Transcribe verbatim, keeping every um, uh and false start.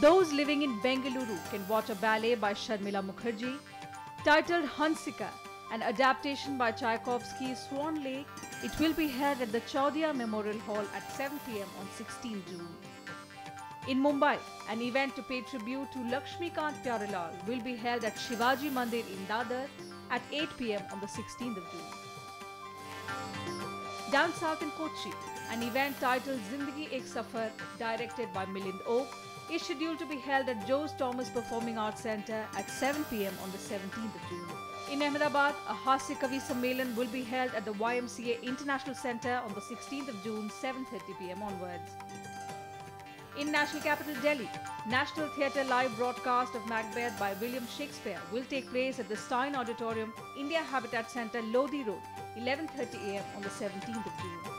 Those living in Bengaluru can watch a ballet by Sharmila Mukherjee titled Hansika, an adaptation by Tchaikovsky's Swan Lake. It will be held at the Chaudiya Memorial Hall at seven p m on sixteenth June. In Mumbai, an event to pay tribute to Lakshmikant Pyarelal will be held at Shivaji Mandir in Dadar at eight p m on the sixteenth of June. Down south in Kochi, an event titled Zindagi Ek Safar, directed by Milind Oak, is scheduled to be held at Jose Thomas Performing Arts Centre at seven p m on the seventeenth of June. In Ahmedabad, a Hasya Kavi Sammelan will be held at the Y M C A International Centre on the sixteenth of June, seven thirty p m onwards. In national capital Delhi, National Theatre live broadcast of Macbeth by William Shakespeare will take place at the Stein Auditorium, India Habitat Centre, Lodi Road, eleven thirty a m on the seventeenth of June.